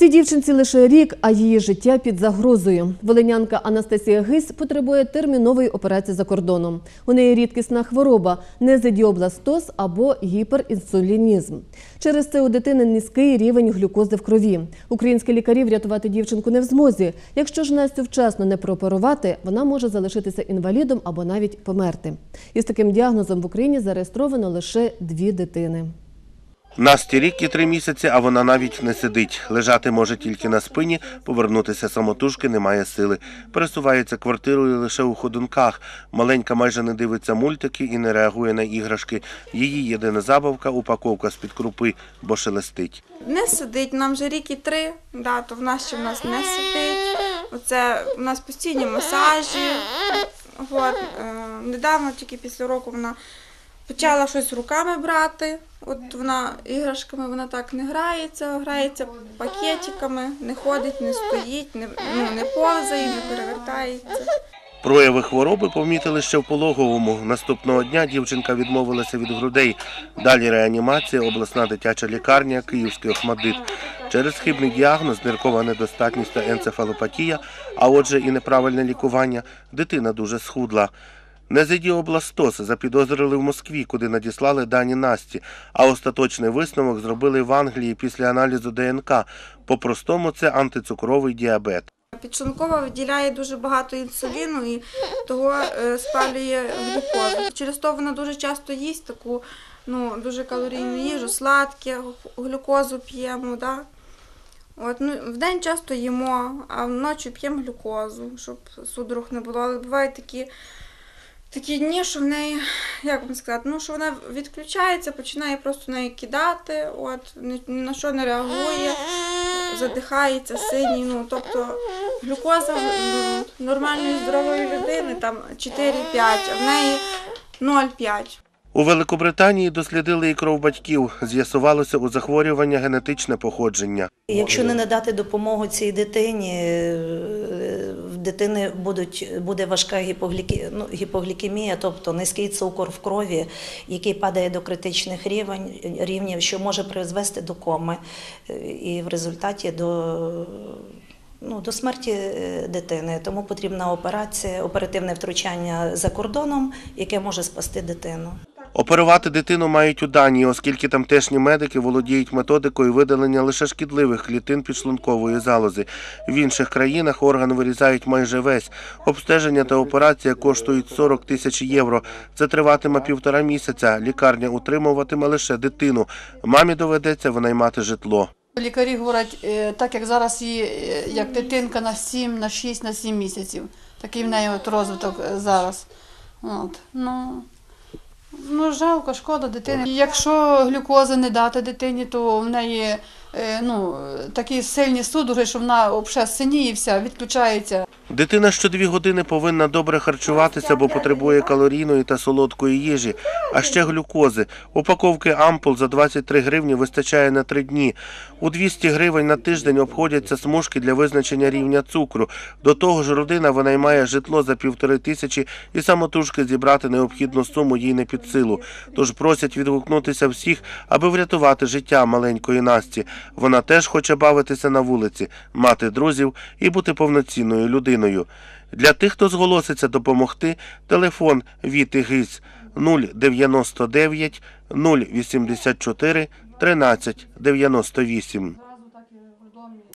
Цій дівчинці лише рік, а її життя під загрозою. Волинянка Анастасія Гись потребує термінової операції за кордоном. У неї рідкісна хвороба – незидіобластоз або гіперінсулінізм. Через це у дитини низький рівень глюкози в крові. Українські лікарі врятувати дівчинку не в змозі. Якщо ж Настю вчасно не прооперувати, вона може залишитися інвалідом або навіть померти. Із таким діагнозом в Україні зареєстровано лише 2 дитини. Насті рік і 3 місяці, а вона навіть не сидить. Лежати може тільки на спині, повернутися самотужки немає сили. Пересувається квартирою лише у ходунках. Маленька майже не дивиться мультики і не реагує на іграшки. Її єдина забавка – упаковка з-під крупи, бо шелестить. Не сидить, нам вже рік і 3, то в нас ще не сидить. Оце у нас постійні масажі. Недавно, тільки після року, вона почала щось руками брати. От вона іграшками, вона так не грається пакетиками, не ходить, не стоїть, не повзає, не перевертається. Прояви хвороби помітили ще в пологовому. Наступного дня дівчинка відмовилася від грудей. Далі реанімація, обласна дитяча лікарня, Київський ОХМАТДИТ. Через хибний діагноз, ниркова недостатність та енцефалопатія, а отже і неправильне лікування, дитина дуже схудла. Незидіобластоз запідозрили в Москві, куди надіслали дані Насті, а остаточний висновок зробили в Англії після аналізу ДНК. По-простому це антицукровий діабет. Підшлункова виділяє дуже багато інсуліну і того спалює глюкозу. Через то вона дуже часто їсть таку дуже калорійну їжу, сладке, глюкозу п'ємо. Вдень часто їмо, а вночі п'ємо глюкозу, щоб судорог не було. Але бувають такі дні, що в неї, як вам сказати, що вона відключається, починає просто неї кидати, ні на що не реагує, задихається, синій. Тобто глюкоза нормальної здорової людини там 4-5, а в неї 0,5. У Великобританії дослідили і кров батьків. З'ясувалося у захворювання генетичне походження. Якщо не надати допомогу цій дитині, в дитини буде важка гіпоглікемія, тобто низький цукор в крові, який падає до критичних рівнів, що може призвести до коми і в результаті до смерті дитини. Тому потрібна операція, оперативне втручання за кордоном, яке може спасти дитину. Оперувати дитину мають у Данії, оскільки тамтешні медики володіють методикою видалення лише шкідливих клітин підшлункової залози. В інших країнах орган вирізають майже весь. Обстеження та операція коштують 40 тисяч євро. Це триватиме 1,5 місяця. Лікарня утримуватиме лише дитину. Мамі доведеться винаймати житло. Лікарі говорять, так як зараз її, як дитинка на 7, на 6, на 7 місяців. Такий в неї розвиток зараз. Жалко, шкода дитини. Якщо глюкози не дати дитині, то в неї такі сильні судороги, що вона взагалі синіє, вся, відключається. Дитина що 2 години повинна добре харчуватися, бо потребує калорійної та солодкої їжі, а ще глюкози. Упаковки ампул за 23 гривні вистачає на 3 дні. У 200 гривень на тиждень обходяться смужки для визначення рівня цукру. До того ж, родина винаймає житло за 1500 і самотужки зібрати необхідну суму їй не під силу. Тож просять відгукнутися всіх, аби врятувати життя маленької Насті. Вона теж хоче бавитися на вулиці, мати друзів і бути повноцінною людиною. Для тих, хто зголоситься допомогти, телефон Віти Гись 099 084 13 98.